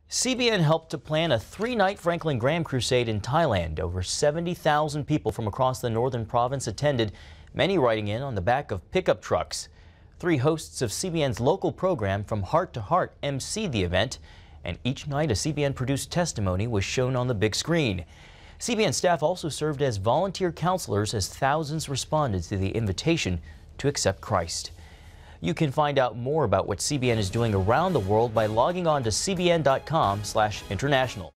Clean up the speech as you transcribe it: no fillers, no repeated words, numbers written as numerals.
CBN helped to plan a three-night Franklin Graham crusade in Thailand. Over 70,000 people from across the northern province attended, many riding in on the back of pickup trucks. Three hosts of CBN's local program From Heart to Heart emceed the event, and each night a CBN-produced testimony was shown on the big screen. CBN staff also served as volunteer counselors as thousands responded to the invitation to accept Christ. You can find out more about what CBN is doing around the world by logging on to cbn.com/international.